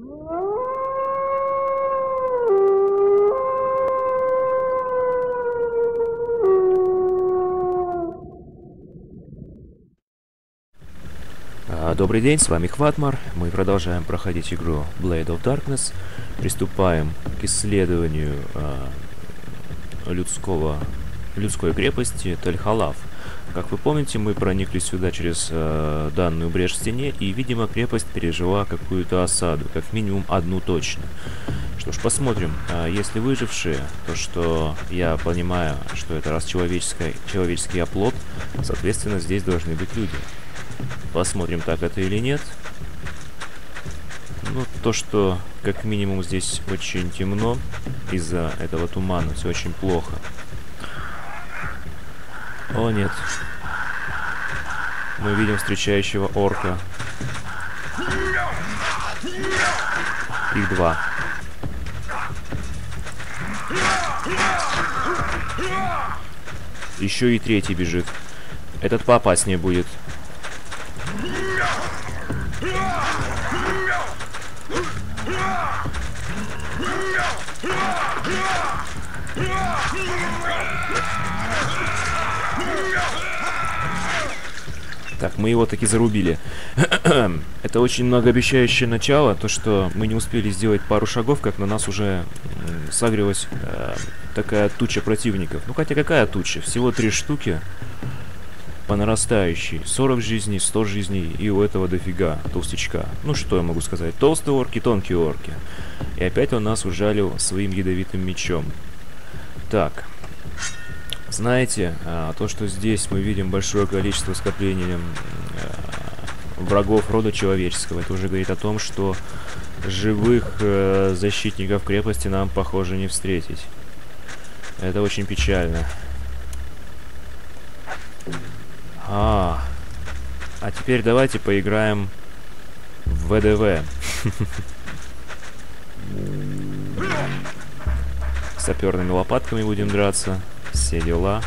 Добрый день, с вами Хватмар. Мы продолжаем проходить игру Blade of Darkness. Приступаем к исследованию людской крепости Тель-Халаф. Как вы помните, мы проникли сюда через данную брешь в стене, и, видимо, крепость пережила какую-то осаду, как минимум одну точно. Что ж, посмотрим. Если выжившие, то что я понимаю, что это раз человеческий оплот, соответственно, здесь должны быть люди. Посмотрим, так это или нет. Ну, то, что как минимум здесь очень темно из-за этого тумана, все очень плохо. О, нет. Мы видим встречающего орка. Их два. Еще и третий бежит. Этот поопаснее будет. Так, мы его таки зарубили. Это очень многообещающее начало, то что мы не успели сделать пару шагов, как на нас уже сагрилась такая туча противников. Ну хотя какая туча? Всего 3 штуки по нарастающей. 40 жизней, 100 жизней, и у этого дофига толстячка. Ну что я могу сказать? Толстые орки, тонкие орки. И опять он нас ужалил своим ядовитым мечом. Так. Знаете, то, что здесь мы видим большое количество скоплений врагов рода человеческого, это уже говорит о том, что живых защитников крепости нам, похоже, не встретить. Это очень печально. А теперь давайте поиграем в ВДВ. Саперными лопатками будем драться. Все дела.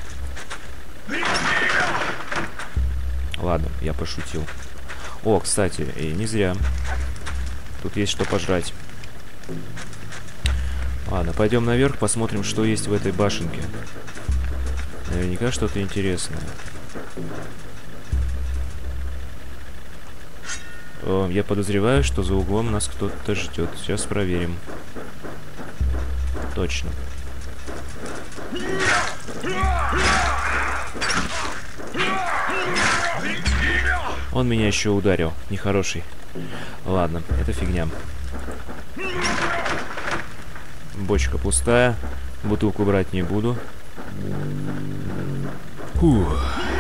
Ладно, я пошутил. О, кстати, и не зря. Тут есть что пожрать. Ладно, пойдем наверх, посмотрим, что есть в этой башенке. Наверняка что-то интересное. О, я подозреваю, что за углом нас кто-то ждет. Сейчас проверим. Точно. Он меня еще ударил. Нехороший. Ладно, это фигня. Бочка пустая. Бутылку брать не буду. Фух.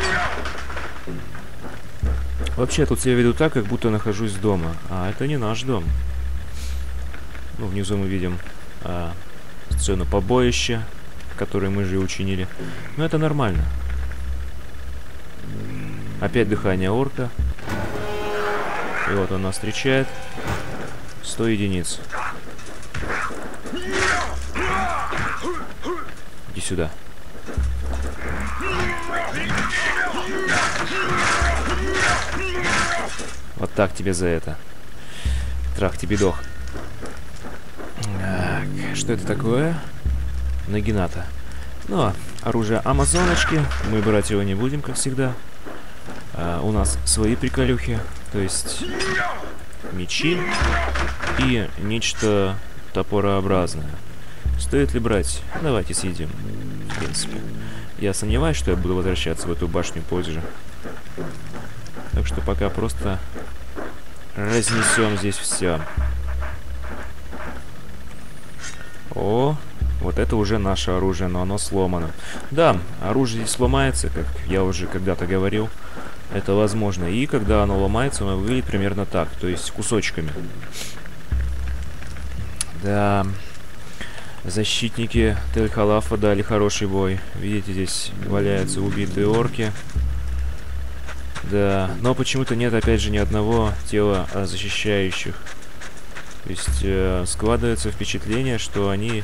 Вообще, я тут себя веду так, как будто нахожусь дома. А это не наш дом. Ну, внизу мы видим сцену побоища, которое мы же и учинили. Но это нормально. Опять дыхание орка. И вот он нас встречает. 100 единиц. Иди сюда. Вот так тебе за это. Трах тебе дох. Так, что это такое? Нагината. Ну, оружие амазоночки. Мы брать его не будем, как всегда. У нас свои приколюхи. То есть мечи и нечто топорообразное. Стоит ли брать? Давайте съедим. В принципе. Я сомневаюсь, что я буду возвращаться в эту башню позже. Так что пока просто разнесем здесь все. О, вот это уже наше оружие, но оно сломано. Да, оружие здесь сломается, как я уже когда-то говорил. Это возможно. И когда оно ломается, оно выглядит примерно так. То есть кусочками. Да. Защитники Тель-Халафа дали хороший бой. Видите, здесь валяются убитые орки. Да. Но почему-то нет, опять же, ни одного тела защищающих. То есть складывается впечатление, что они...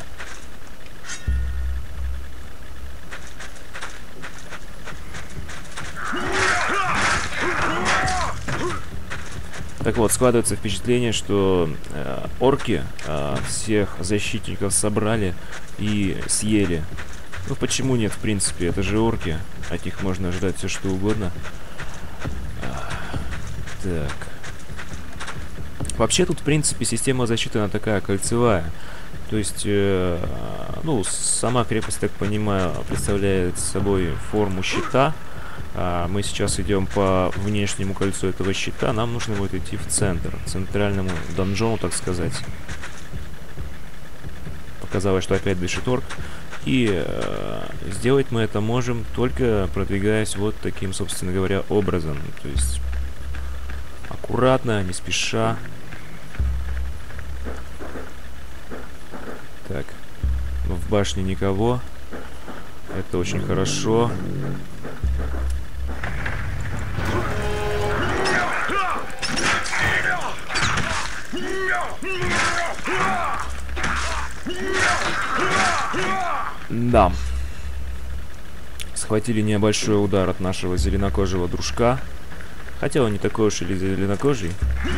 Так вот, складывается впечатление, что орки всех защитников собрали и съели. Ну, почему нет, в принципе? Это же орки. От них можно ожидать все, что угодно. Так. Вообще тут, в принципе, система защиты, она такая кольцевая. То есть, ну, сама крепость, так понимаю, представляет собой форму щита. Мы сейчас идем по внешнему кольцу этого щита. Нам нужно будет идти в центр, к центральному донжону, так сказать. Показалось, что опять дышит орк. И сделать мы это можем, только продвигаясь вот таким, собственно говоря, образом. То есть аккуратно, не спеша. Так, в башне никого. Это очень хорошо. Да. Схватили небольшой удар от нашего зеленокожего дружка. Хотя он не такой уж и зеленокожий.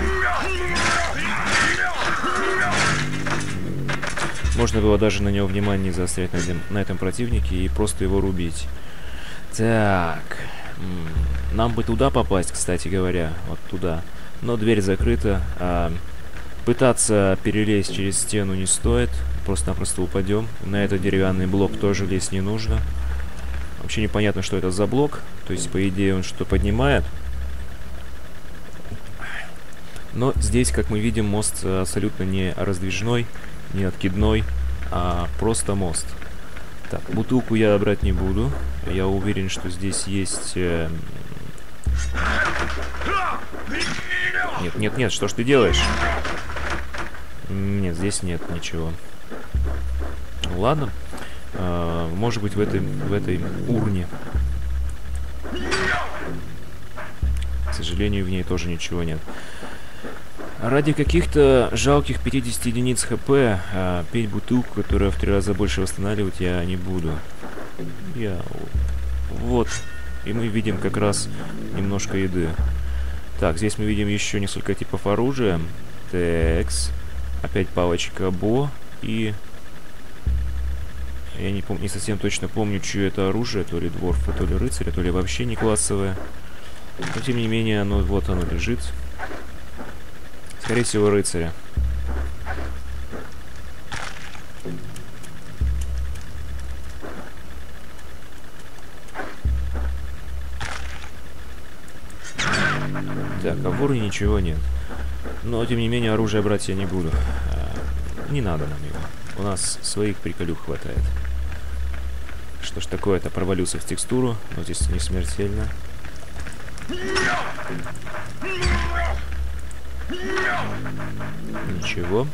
Можно было даже на него внимание не заострять на этом противнике и просто его рубить. Так. Нам бы туда попасть, кстати говоря. Вот туда. Но дверь закрыта. Пытаться перелезть через стену не стоит. Просто-напросто упадем. На этот деревянный блок тоже лезть не нужно. Вообще непонятно, что это за блок. То есть, по идее, он что-то поднимает. Но здесь, как мы видим, мост абсолютно не раздвижной, не откидной, а просто мост. Так, бутылку я брать не буду. Я уверен, что здесь есть... Нет, нет, нет, что ж ты делаешь? Нет, здесь нет ничего. Ладно. Может быть, в этой урне. К сожалению, в ней тоже ничего нет. Ради каких-то жалких 50 единиц хп пить бутылку, которая в 3 раза больше восстанавливать, я не буду. Вот. И мы видим как раз немножко еды. Так, здесь мы видим еще несколько типов оружия. Текс. Опять палочка Бо. И... Я не совсем точно помню, чье это оружие. То ли дворфа, то ли рыцаря, то ли вообще не классовое. Но тем не менее, вот оно лежит. Скорее всего, рыцаря. Так, а в уровне ничего нет. Но, тем не менее, оружие брать я не буду. Не надо нам его. У нас своих приколюх хватает. Что ж такое-то? Провалился в текстуру. Но здесь не смертельно. Ничего.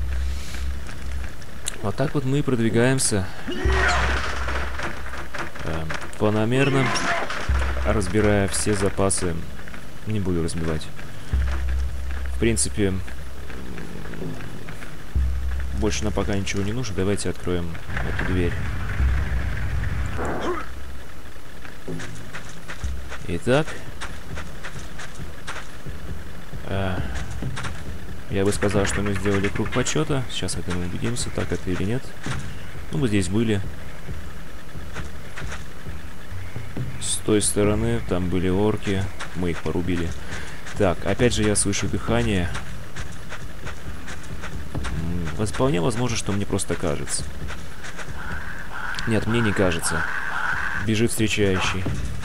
Вот так вот мы и продвигаемся. Планомерно. Разбирая все запасы. Не буду разбивать. В принципе, больше нам пока ничего не нужно. Давайте откроем эту дверь. Итак. Я бы сказал, что мы сделали круг почета. Сейчас это мы убедимся, так это или нет. Ну, мы здесь были. С той стороны там были орки. Мы их порубили. Так, опять же я слышу дыхание. Вполне возможно, что мне просто кажется. Нет, мне не кажется. Бежит встречающий.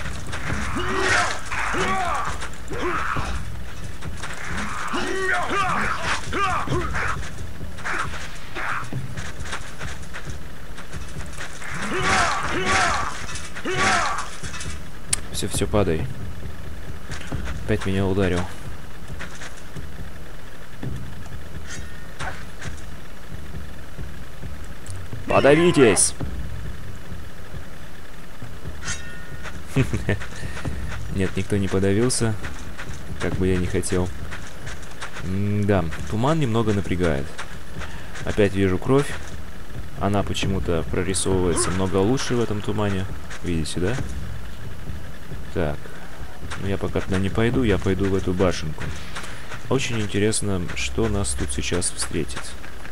Все, падай. Опять меня ударил. Подавитесь! Нет, никто не подавился. Как бы я не хотел. Да, туман немного напрягает. Опять вижу кровь. Она почему-то прорисовывается много лучше в этом тумане. Видите, да? Так. Ну, я пока туда не пойду, я пойду в эту башенку. очень интересно, что нас тут сейчас встретит.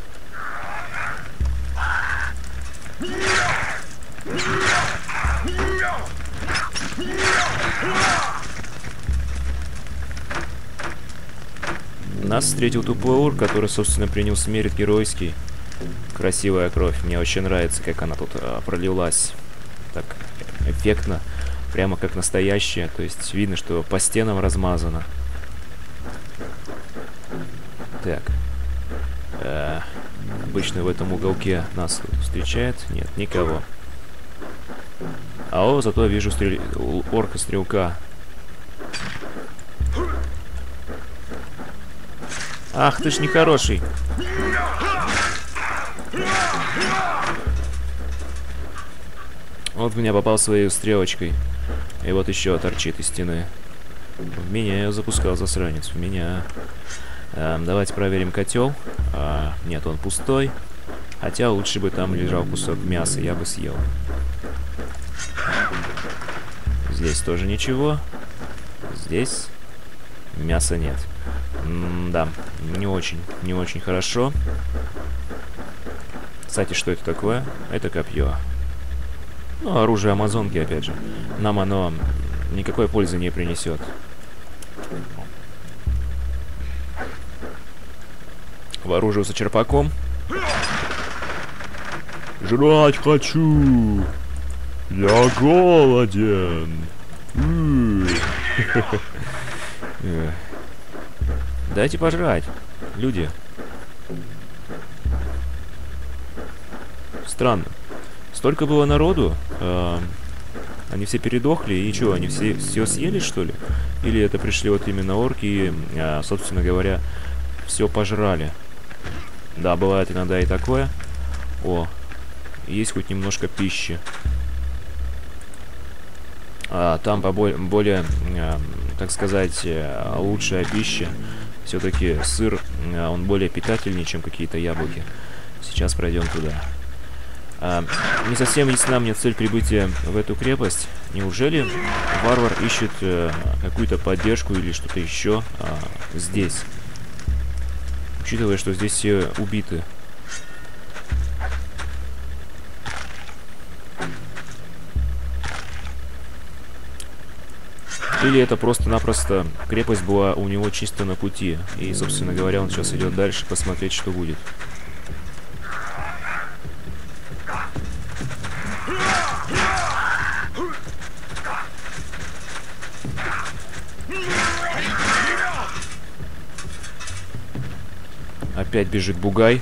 Нас встретил тупой орк, который, собственно, принял смерть геройский. Красивая кровь. Мне очень нравится, как она тут пролилась. Так эффектно. Прямо как настоящая. То есть видно, что по стенам размазано. Так. Обычно в этом уголке нас встречает. Нет, никого. А зато вижу орка-стрелка. Ах, ты ж нехороший. Вот в меня попал своей стрелочкой. И вот еще торчит из стены. В меня я запускал, засранец. В меня. Давайте проверим котел. Нет, он пустой. Хотя лучше бы там лежал кусок мяса, я бы съел. Здесь тоже ничего. Здесь мяса нет. Да, не очень хорошо. Кстати, что это такое? Это копье. Ну, оружие амазонки, опять же. Нам оно никакой пользы не принесет. Вооружился черпаком. Жрать хочу! Я голоден! Дайте пожрать, люди. Странно. Столько было народу, они все передохли, и что, они все съели, что ли? Или это пришли вот именно орки и, собственно говоря, все пожрали? Да, бывает иногда и такое. О, есть хоть немножко пищи. Там более, так сказать, лучшая пища. Все-таки сыр, он более питательнее, чем какие-то яблоки. Сейчас пройдем туда. Не совсем ясна мне цель прибытия в эту крепость. Неужели варвар ищет какую-то поддержку или что-то еще здесь? Учитывая, что здесь все убиты. Или это просто-напросто крепость была у него чисто на пути. И, собственно говоря, он сейчас идет дальше посмотреть, что будет. Опять бежит бугай.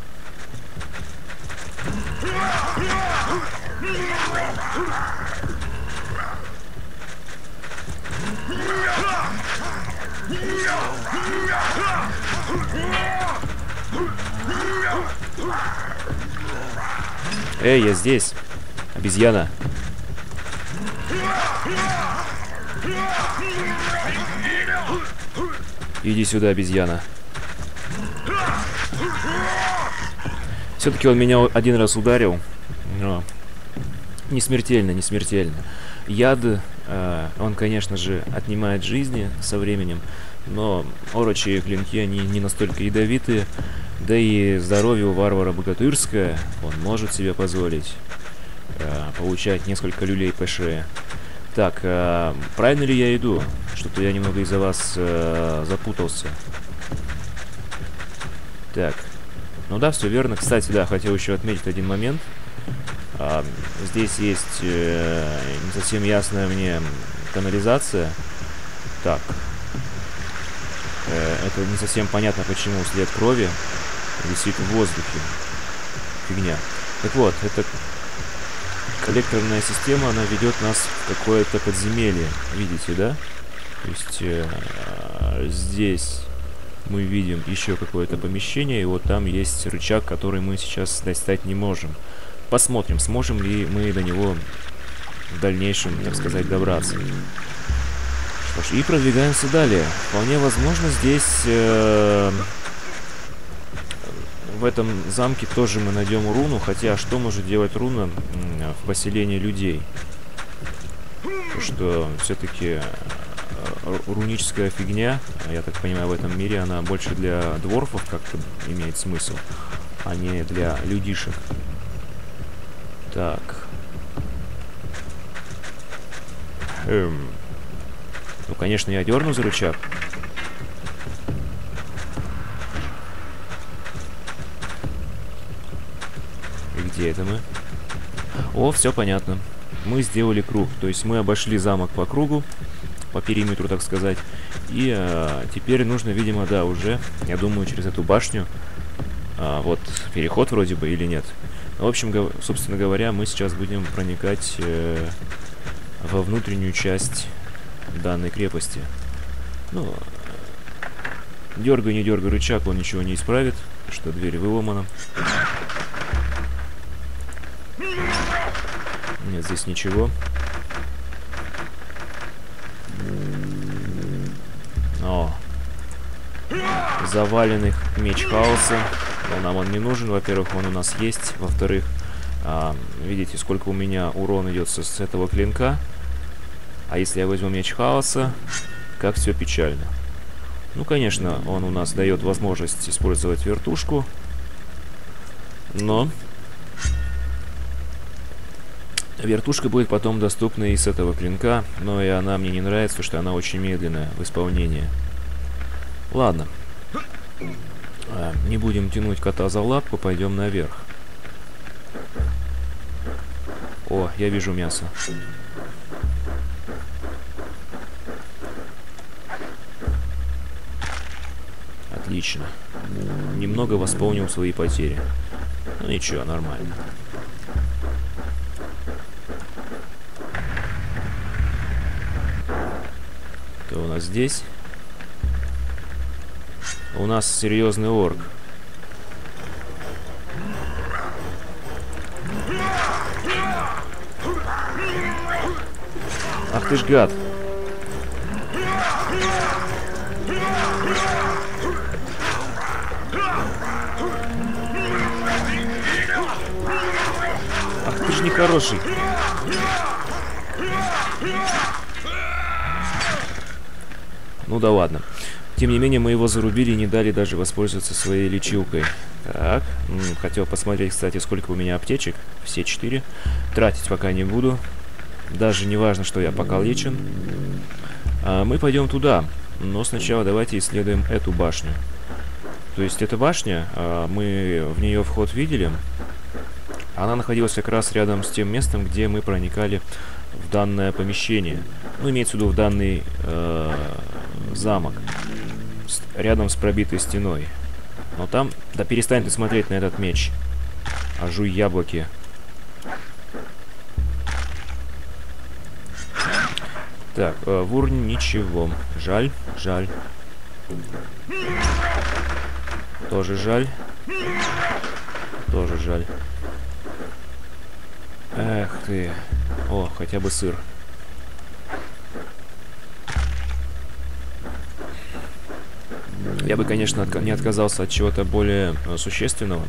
Эй, я здесь. Обезьяна. Иди сюда, обезьяна. Все-таки он меня один раз ударил. Но не смертельно, не смертельно. Яд, он, конечно же, отнимает жизни со временем. Но орочьи клинки, они не настолько ядовитые. Да и здоровье у варвара богатырское. Он может себе позволить получать несколько люлей по шее. Так, правильно ли я иду? Что-то я немного из-за вас запутался. Так. Ну да, все верно. Кстати, да, хотел еще отметить один момент. Здесь есть не совсем ясная мне канализация. Так. Это не совсем понятно, почему след крови висит в воздухе. Фигня. Так вот, эта коллекторная система, она ведет нас в какое-то подземелье. Видите, да? То есть здесь мы видим еще какое-то помещение, и вот там есть рычаг, который мы сейчас достать не можем. Посмотрим, сможем ли мы до него в дальнейшем, так сказать, добраться. Что ж, и продвигаемся далее. Вполне возможно, здесь в этом замке тоже мы найдем руну, хотя что может делать руна в поселении людей? Потому что все-таки руническая фигня, я так понимаю, в этом мире она больше для дворфов как-то имеет смысл, а не для людишек. Так. Ну, конечно, я дерну за рычаг. И где это мы? О, все понятно. Мы сделали круг. То есть мы обошли замок по кругу, по периметру, так сказать. И теперь нужно, видимо, да, уже, я думаю, через эту башню. Вот переход вроде бы или нет. В общем, собственно говоря, мы сейчас будем проникать во внутреннюю часть данной крепости. Ну, дергай, не дергай рычаг, он ничего не исправит, что дверь выломана. Нет, здесь ничего. О, заваленный меч хаоса. Но нам он не нужен. Во-первых, он у нас есть. Во-вторых, видите, сколько у меня урон идет с этого клинка. А если я возьму меч хаоса, как все печально. Ну, конечно, он у нас дает возможность использовать вертушку. Но вертушка будет потом доступна и с этого клинка. Но и она мне не нравится, потому что она очень медленная в исполнении. Ладно. Не будем тянуть кота за лапку, пойдем наверх. О, я вижу мясо. Отлично. Немного восполнил свои потери. Ну ничего, нормально. Кто у нас здесь? У нас серьезный орк. Ах ты ж гад. Ах ты ж нехороший. Ну да ладно. Тем не менее, мы его зарубили и не дали даже воспользоваться своей лечилкой. Так, хотел посмотреть, кстати, сколько у меня аптечек. Все 4. Тратить пока не буду. Даже не важно, что я пока лечен. Мы пойдем туда. Но сначала давайте исследуем эту башню. То есть эта башня, мы в нее вход видели. Она находилась как раз рядом с тем местом, где мы проникали в данное помещение. Ну, имеется в виду в данный замок. Рядом с пробитой стеной. Но там... Да перестань ты смотреть на этот меч. А жуй яблоки. Так, в урне ничего. Жаль, жаль. Тоже жаль. Тоже жаль. Эх ты. О, хотя бы сыр. Я бы, конечно, не отказался от чего-то более существенного.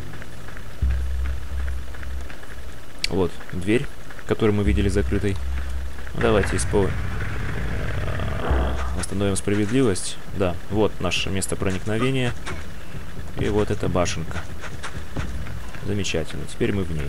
Вот, дверь, которую мы видели закрытой. Давайте восстановим справедливость. Да, вот наше место проникновения. И вот эта башенка. Замечательно, теперь мы в ней.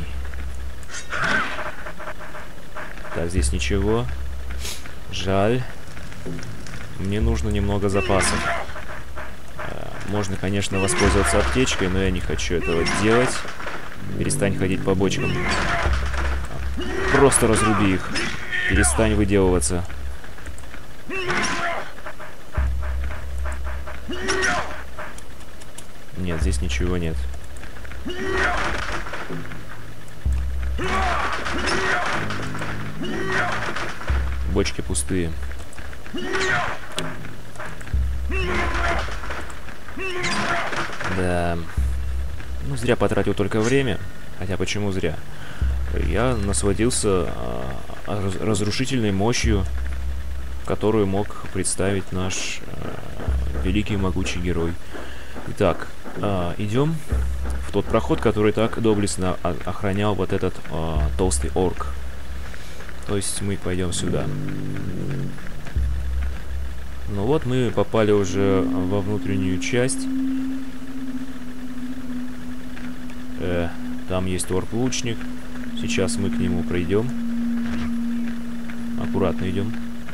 Так, здесь ничего. Жаль. Мне нужно немного запасов. Можно, конечно, воспользоваться аптечкой, но я не хочу этого делать. Перестань ходить по бочкам. Просто разруби их. Перестань выделываться. Нет, здесь ничего нет. Бочки пустые. Да. Ну, зря потратил только время. Хотя почему зря? Я насладился разрушительной мощью, которую мог представить наш великий могучий герой. Итак, идем в тот проход, который так доблестно охранял вот этот толстый орк. То есть мы пойдем сюда. Ну вот, мы попали уже во внутреннюю часть. Там есть орк-лучник. Сейчас мы к нему пройдем. Аккуратно идем.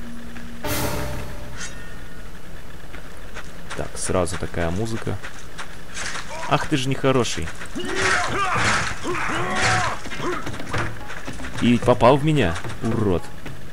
Так, сразу такая музыка. Ах ты же нехороший. И попал в меня, урод.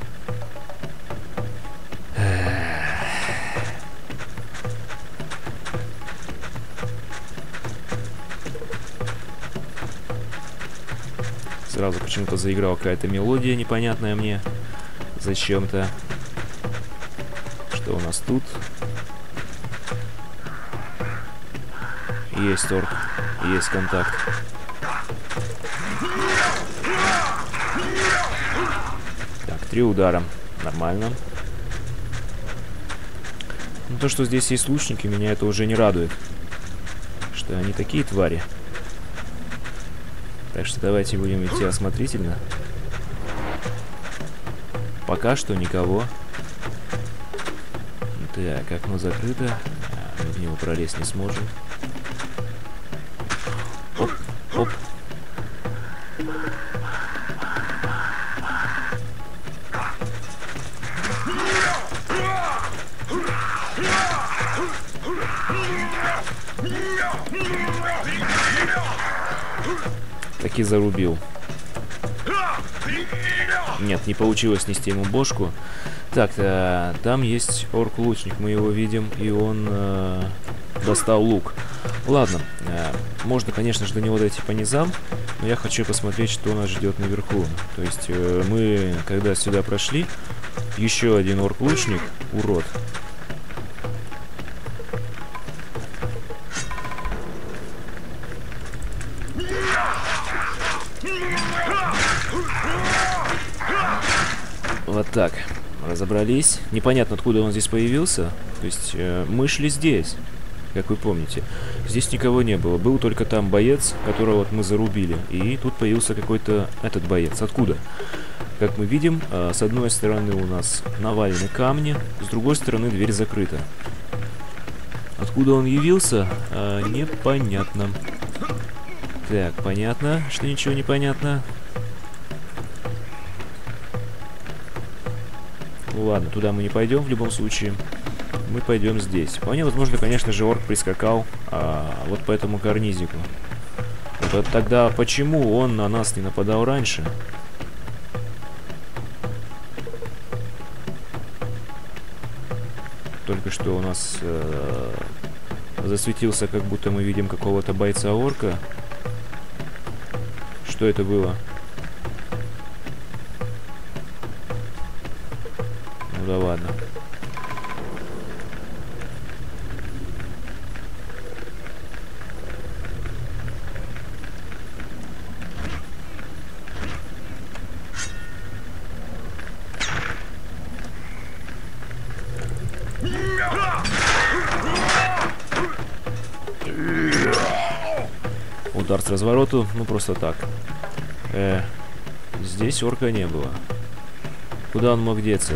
Сразу почему-то заиграла какая-то мелодия непонятная мне. Зачем-то. Что у нас тут? Есть орк. Есть контакт. Так, 3 удара. Нормально. Но то, что здесь есть лучники, меня это уже не радует. Что они такие твари. Так что давайте будем идти осмотрительно. Пока что никого. Так, окно закрыто. Мы в него пролезть не сможем. Оп, оп. Таки зарубил. Нет, не получилось снести ему бошку. Так, там есть орк-лучник, мы его видим, и он достал лук. Ладно, можно, конечно же, до него дойти по низам, но я хочу посмотреть, что нас ждет наверху. То есть мы, когда сюда прошли, еще один орк-лучник, урод. Вот так. Разобрались. Непонятно, откуда он здесь появился. То есть мы шли здесь, как вы помните. Здесь никого не было. Был только там боец, которого вот мы зарубили. И тут появился какой-то этот боец. Откуда? Как мы видим, с одной стороны у нас навалены камни, с другой стороны дверь закрыта. Откуда он явился, непонятно. Так, понятно, что ничего не понятно. Ну ладно, туда мы не пойдем в любом случае. Мы пойдем здесь. Вполне возможно, конечно же, орк прискакал вот по этому карнизику. Вот тогда почему он на нас не нападал раньше? Только что у нас засветился, как будто мы видим какого-то бойца-орка. Что это было? Ну да ладно. Удар с развороту, ну просто так. Здесь орка не было. Куда он мог деться?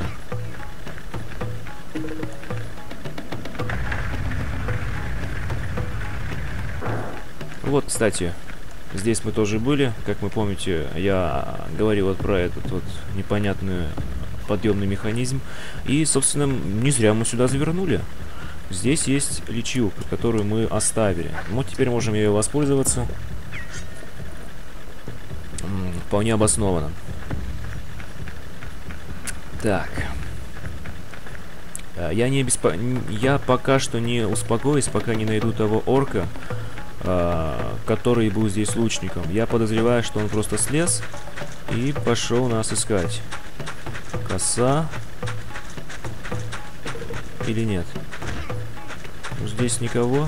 Вот, кстати, здесь мы тоже были. Как вы помните, я говорил вот про этот вот непонятный подъемный механизм. И, собственно, не зря мы сюда завернули. Здесь есть лечилка, которую мы оставили. Вот теперь можем ею воспользоваться. Вполне обоснованно. Так. Я пока что не успокоюсь, пока не найду того орка, который был здесь лучником. Я подозреваю, что он просто слез и пошел нас искать. Коса. Или нет? Здесь никого.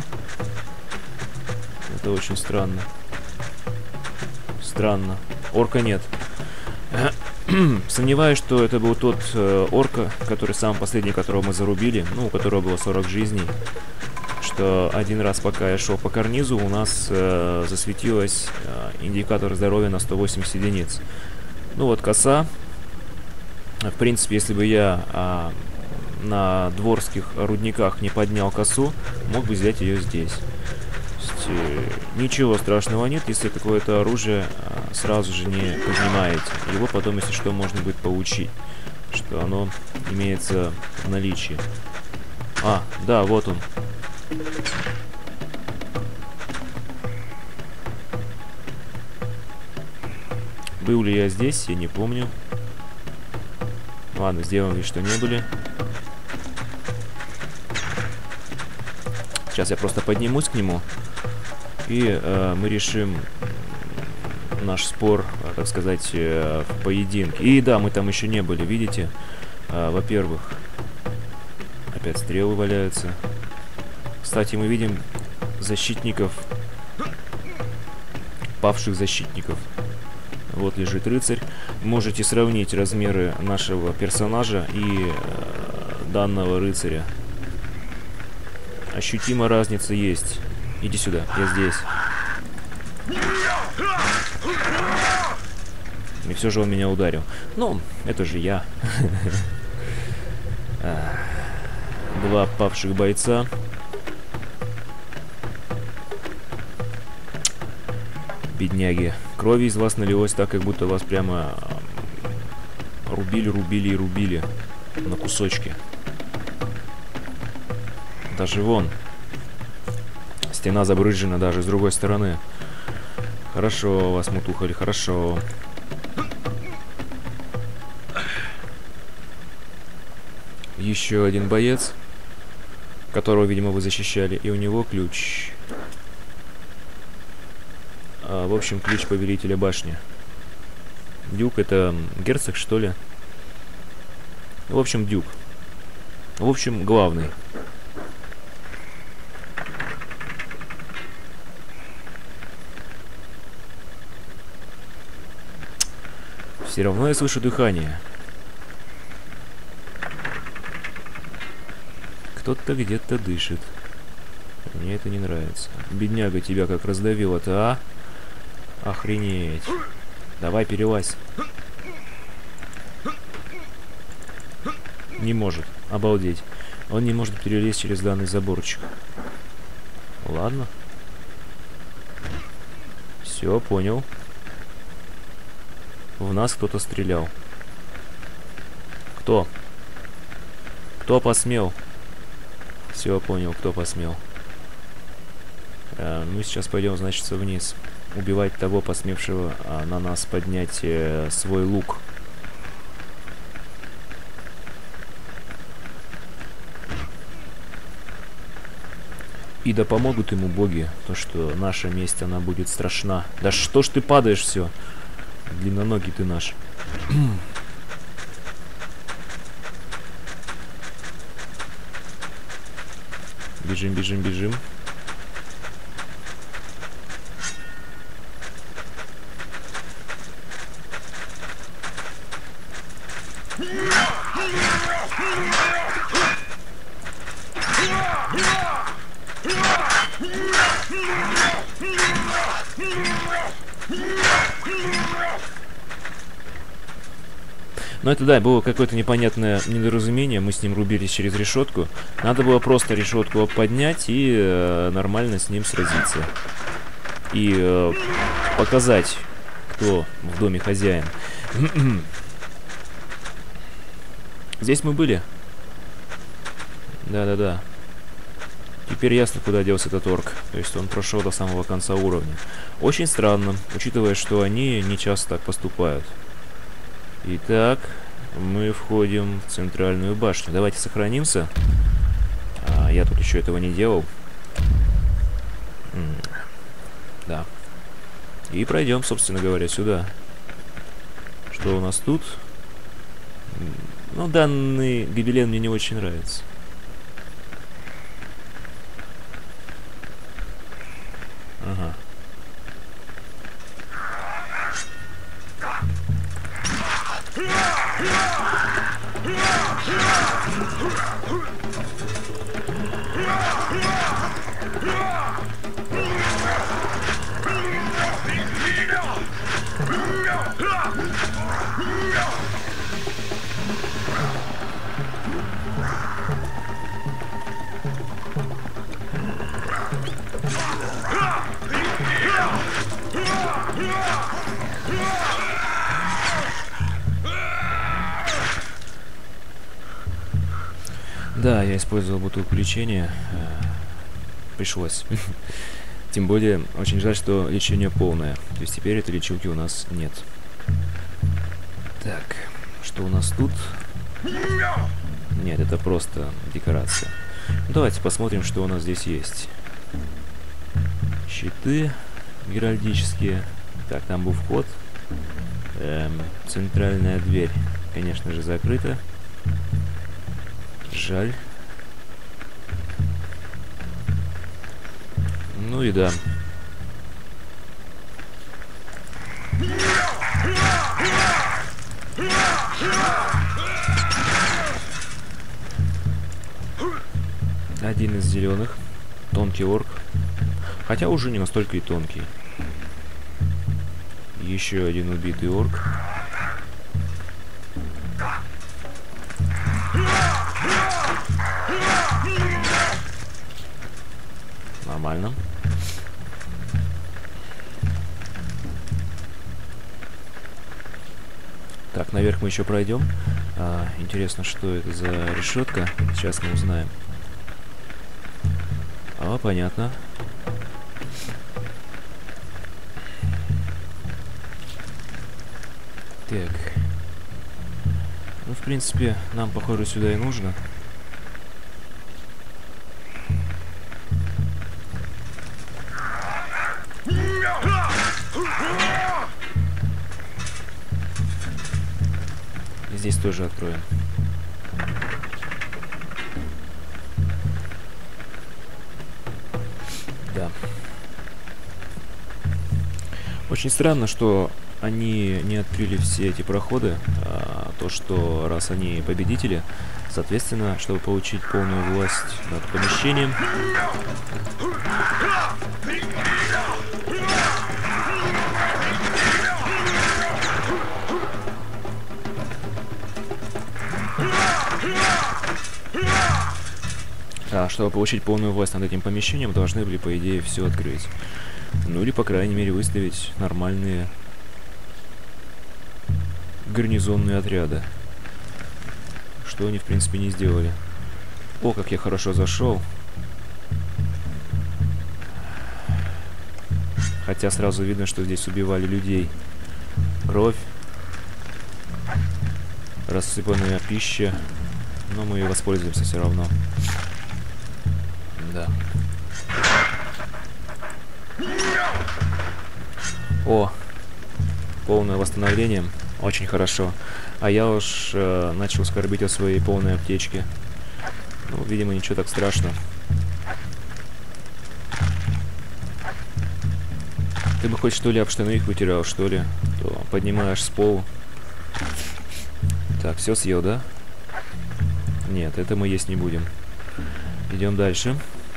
Это очень странно. Странно. Орка нет. Сомневаюсь, что это был тот орка, который самый последний, которого мы зарубили. Ну, у которого было 40 жизней. Что один раз, пока я шел по карнизу, у нас засветилась индикатор здоровья на 180 единиц. Ну вот коса. В принципе, если бы я на дворских рудниках не поднял косу, мог бы взять ее здесь. То есть, ничего страшного нет, если какое-то оружие сразу же не поднимаете. Его потом, если что, можно будет поучить, что оно имеется в наличии. А, да, вот он. Был ли я здесь, я не помню. Ладно, сделаем вид, что не были. Сейчас я просто поднимусь к нему. И мы решим наш спор, так сказать, в поединке. И да, мы там еще не были, видите? Во-первых, опять стрелы валяются. Кстати, мы видим защитников, павших защитников. Вот лежит рыцарь. Можете сравнить размеры нашего персонажа и данного рыцаря. Ощутимо разница есть. Иди сюда, я здесь. И все же он меня ударил. Ну, это же я. Два павших бойца. Бедняги. Крови из вас налилось так, как будто вас прямо рубили, рубили и рубили на кусочки. Даже вон. Стена забрызжена даже с другой стороны. Хорошо вас мутухали, хорошо. Еще один боец, которого, видимо, вы защищали, и у него ключ. В общем, ключ повелителя башни. Дюк — это герцог, что ли? В общем, дюк. В общем, главный. Все равно я слышу дыхание. Кто-то где-то дышит. Мне это не нравится. Бедняга, тебя как раздавило-то, а? Охренеть. Давай, перелазь. Не может. Обалдеть. Он не может перелезть через данный заборчик. Ладно. Все, понял. В нас кто-то стрелял. Кто? Кто посмел? Все, понял, кто посмел. Мы сейчас пойдем, значит, вниз. Убивать того, посмевшего на нас поднять свой лук. И да помогут ему боги, то что наша месть, она будет страшна. Да что ж ты падаешь все? Длинноногий ты наш. Бежим, бежим, бежим. Но это, да, было какое-то непонятное недоразумение. Мы с ним рубились через решетку. Надо было просто решетку поднять и нормально с ним сразиться. И показать, кто в доме хозяин. Здесь мы были. Да-да-да. Теперь ясно, куда делся этот орк. То есть он прошел до самого конца уровня. Очень странно, учитывая, что они не часто так поступают. Итак, мы входим в центральную башню. Давайте сохранимся. Я тут еще этого не делал. Да. И пройдем, собственно говоря, сюда. Что у нас тут? Ну, данный гобелен мне не очень нравится. Ага. Да, я использовал бутылку лечения. Пришлось. Тем более, очень жаль, что лечение полное. То есть теперь этой лечилки у нас нет. Так, что у нас тут? Нет, это просто декорация. Давайте посмотрим, что у нас здесь есть. Щиты геральдические. Так, там был вход. Центральная дверь, конечно же, закрыта. Жаль. Ну и да. Один из зеленых. Тонкий орк. Хотя уже не настолько и тонкий. Еще один убитый орк. Нормально. Так, наверх мы еще пройдем. Интересно, что это за решетка. Сейчас мы узнаем. Понятно. Так. Ну, в принципе, нам, похоже, сюда и нужно. И здесь тоже откроем. Да. Очень странно, что они не открыли все эти проходы. То, что раз они победители, соответственно, чтобы получить полную власть над помещением, чтобы получить полную власть над этим помещением, должны были, по идее, все открыть. Ну или, по крайней мере, выставить нормальные гарнизонные отряды. Что они, в принципе, не сделали. О, как я хорошо зашел. Хотя сразу видно, что здесь убивали людей. Кровь. Рассыпанная пища. Но мы ее воспользуемся все равно. Да. О, полное восстановление. Очень хорошо. А я уж начал скорбить о своей полной аптечке. Ну, видимо, ничего так страшного. Ты бы хоть что ли об штаны их вытирал, что ли? То поднимаешь с пола. Так, все съел, да? Нет, это мы есть не будем. Идем дальше.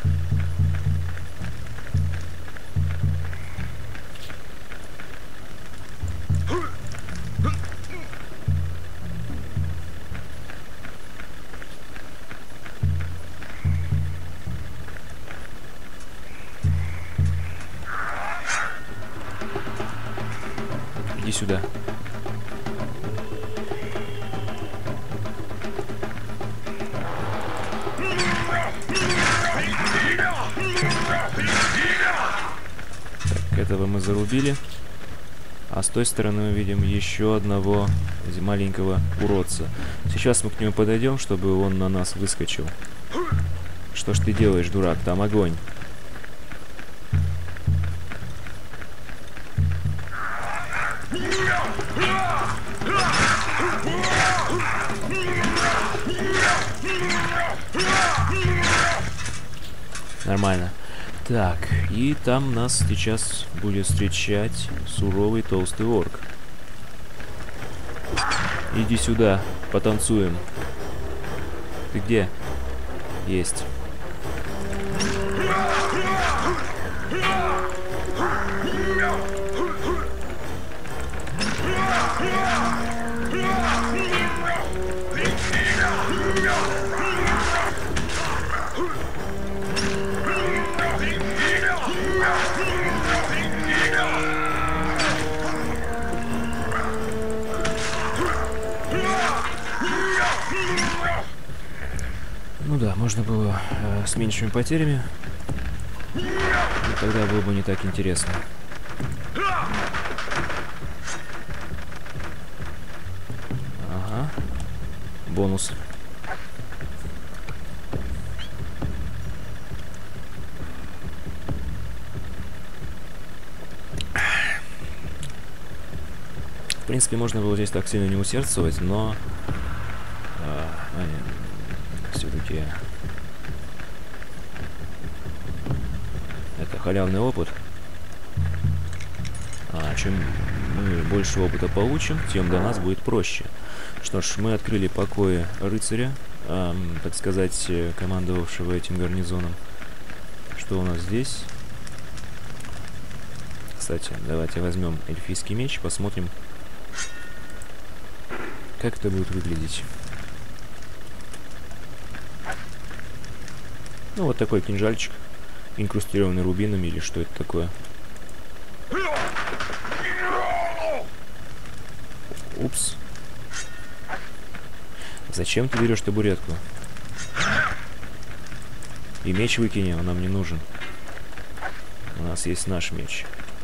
Иди сюда. Так, этого мы зарубили. А с той стороны мы видим еще одного маленького уродца. Сейчас мы к нему подойдем, чтобы он на нас выскочил. Что ж ты делаешь, дурак? Там огонь. Нормально. Так, и там нас сейчас будет встречать суровый толстый орк. Иди сюда, потанцуем. Ты где? Есть. Ну да, можно было с меньшими потерями. И тогда было бы не так интересно. Ага. Бонус. В принципе, можно было здесь так сильно не усердствовать, но все-таки это халявный опыт. Чем мы больше опыта получим, тем для нас будет проще. Что ж, мы открыли покои рыцаря, так сказать, командовавшего этим гарнизоном. Что у нас здесь? Кстати, давайте возьмем эльфийский меч, посмотрим, как это будет выглядеть. Ну, вот такой кинжальчик, инкрустированный рубинами, или что это такое. Упс. Зачем ты берешь табуретку? И меч выкини, он нам не нужен. У нас есть наш меч.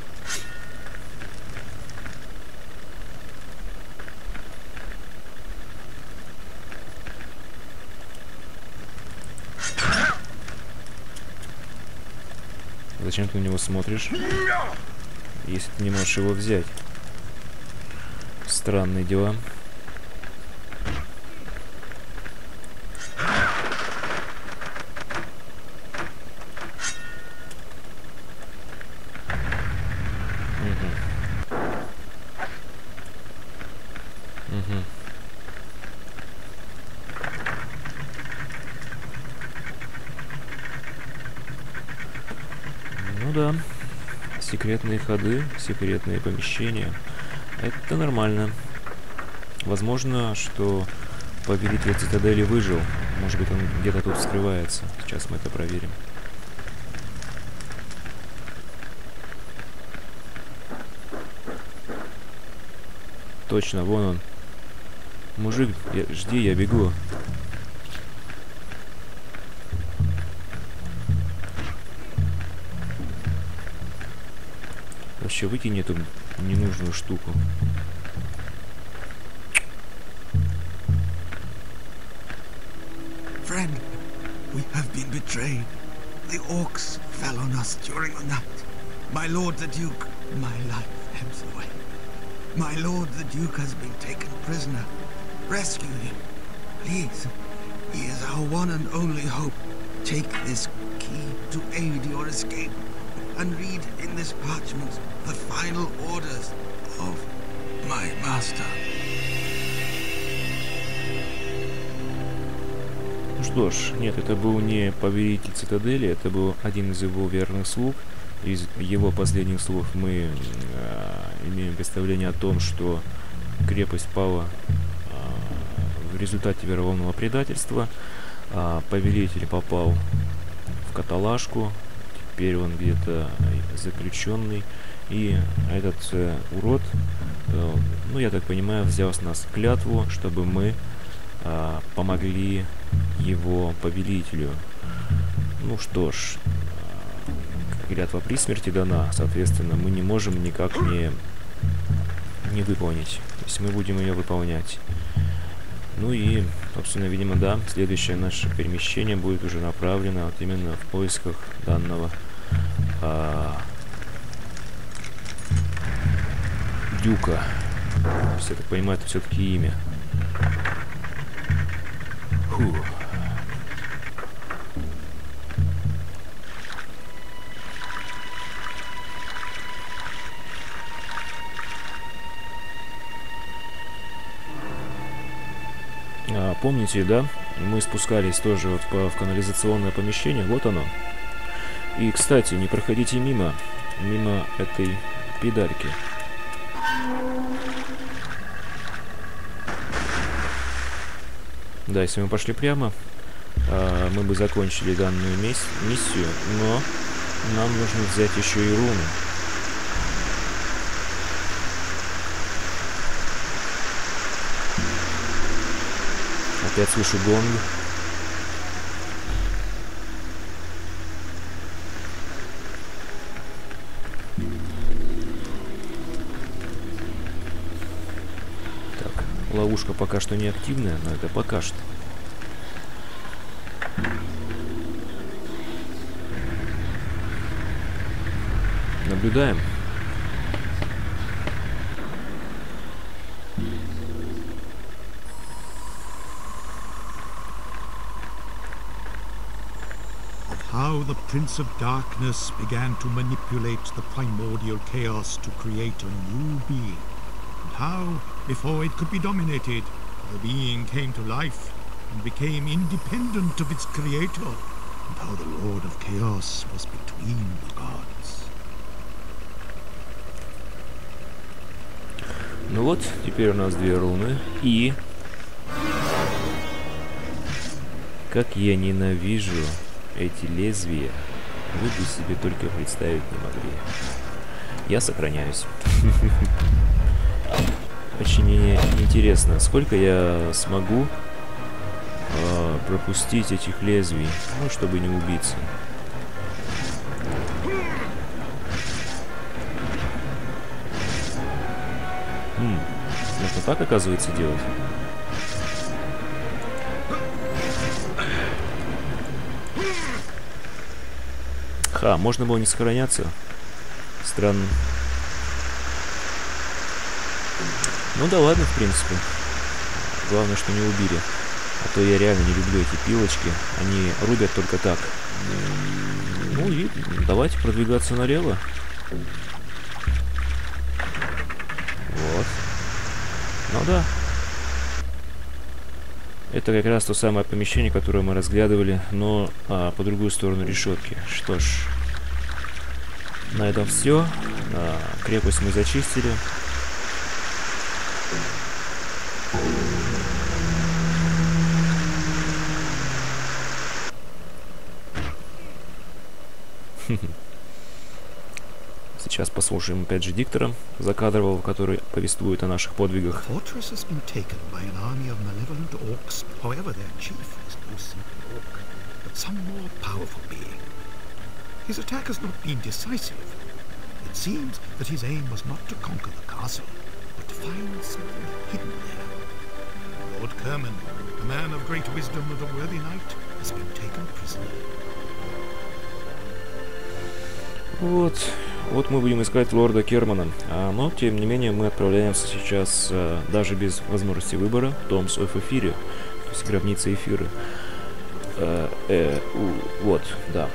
Зачем ты на него смотришь, если ты не можешь его взять? Странные дела. Ну да, секретные ходы, секретные помещения. Это нормально. Возможно, что повелитель цитадели выжил. Может быть, он где-то тут скрывается. Сейчас мы это проверим. Точно, вон он. Мужик, жди, я бегу. Вообще выкинь эту ненужную штуку. Friend, we have been betrayed. The orcs fell on us during the night. My lord the Duke, my life ebbs away. My lord the Duke has been taken prisoner. Rescue him, please. He is our one and only hope. Take this key to aid your escape, and read in this parchment the final orders of my master. Ну что ж, нет, это был не повелитель цитадели, это был один из его верных слуг. Из его последних слов мы имеем представление о том, что крепость пала в результате вероломного предательства. Повелитель попал в каталажку, теперь он где-то заключенный. И этот урод, ну я так понимаю, взял с нас клятву, чтобы мы помогли его повелителю. Ну что ж, клятва при смерти дана, соответственно, мы не можем никак не выполнить. То есть мы будем ее выполнять. Ну и, собственно, видимо, да, следующее наше перемещение будет уже направлено вот именно в поисках данного Дюка. То есть, я так понимаю, это все-таки имя. Фу. Помните, да? Мы спускались тоже вот в канализационное помещение. Вот оно. И, кстати, не проходите мимо этой педальки. Да, если мы пошли прямо, мы бы закончили данную миссию, но нам нужно взять еще и руны. Опять слышу гонг. ловушка пока что не активная, но это пока что. Наблюдаем. How the Prince of Darkness began to manipulate the primordial chaos to create a new being. And how, before it could be dominated, the being came to life and became independent of its creator. And how the Lord of Chaos was between the gods. Ну вот, теперь у нас 2 руны. И... Как я ненавижу эти лезвия. Вы бы себе только представить не могли. Я сохраняюсь. Очень интересно, сколько я смогу пропустить этих лезвий, ну, чтобы не убиться. Можно так, оказывается, делать? Ха, можно было не сохраняться. Странно. Ну да ладно, в принципе. Главное, что не убили. А то я реально не люблю эти пилочки. Они рубят только так. Ну и давайте продвигаться налево. Вот. Ну да. Это как раз то самое помещение, которое мы разглядывали, но по другую сторону решетки. Что ж, на этом все. Крепость мы зачистили. Сейчас послушаем опять же диктора закадрового, который повествует о наших подвигах. His attack has not been decisive. It seems that his aim was not to conquer the castle, but to find something hidden there. Lord Kerman, a man of great wisdom and a worthy knight, has been taken prisoner. Вот мы будем искать лорда Кермана. Но, тем не менее, мы отправляемся сейчас, даже без возможности выбора, в Tomes of Эфире, то есть гробница эфира. Вот, да.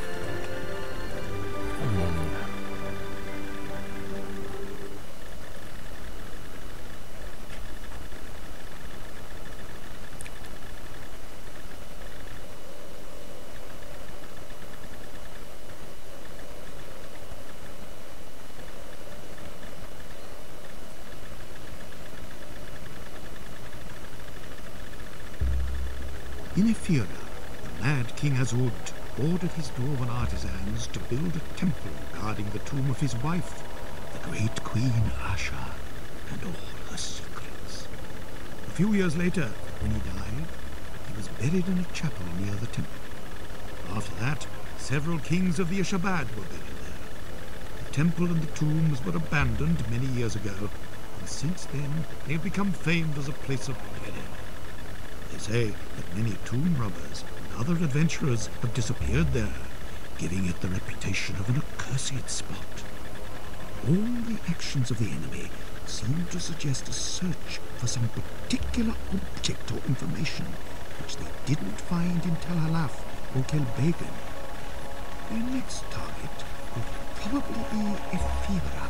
In Ephyra, the mad King Azud ordered his dwarven artisans to build a temple guarding the tomb of his wife, the great Queen Asha, and all her secrets. A few years later, when he died, he was buried in a chapel near the temple. After that, several kings of the Ishabad were buried there. The temple and the tombs were abandoned many years ago, and since then they have become famed as a place of burial. They say that many tomb robbers and other adventurers have disappeared there, giving it the reputation of an accursed spot. All the actions of the enemy seem to suggest a search for some particular object or information which they didn't find in Tel Halaf or Kelbegan. Their next target will probably be Ephyra.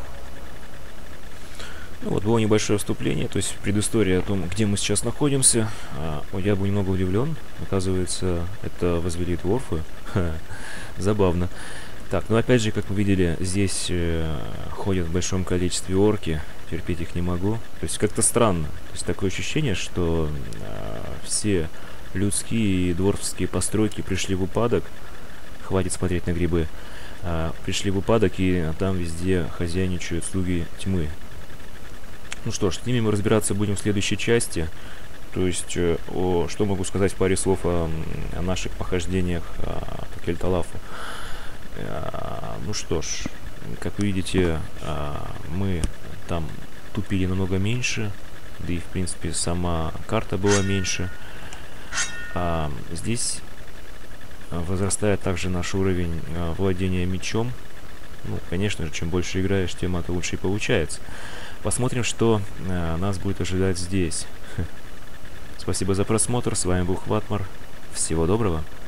Ну, вот было небольшое вступление, то есть предыстория о том, где мы сейчас находимся. Я был немного удивлен. Оказывается, это возвели дворфы. Забавно. Так, ну опять же, как вы видели, здесь ходят в большом количестве орки. Терпеть их не могу. То есть как-то странно. То есть такое ощущение, что все людские и дворфские постройки пришли в упадок. Хватит смотреть на грибы. Пришли в упадок, и там везде хозяйничают слуги тьмы. Ну что ж, с ними мы разбираться будем в следующей части. То есть, что могу сказать в паре слов о наших похождениях по Кельталафу. Ну что ж, как вы видите, мы там тупили намного меньше. да и, в принципе, сама карта была меньше. Здесь возрастает также наш уровень владения мечом. Ну, конечно же, чем больше играешь, тем это лучше и получается. Посмотрим, что нас будет ожидать здесь. Спасибо за просмотр. С вами был Хватмар. Всего доброго.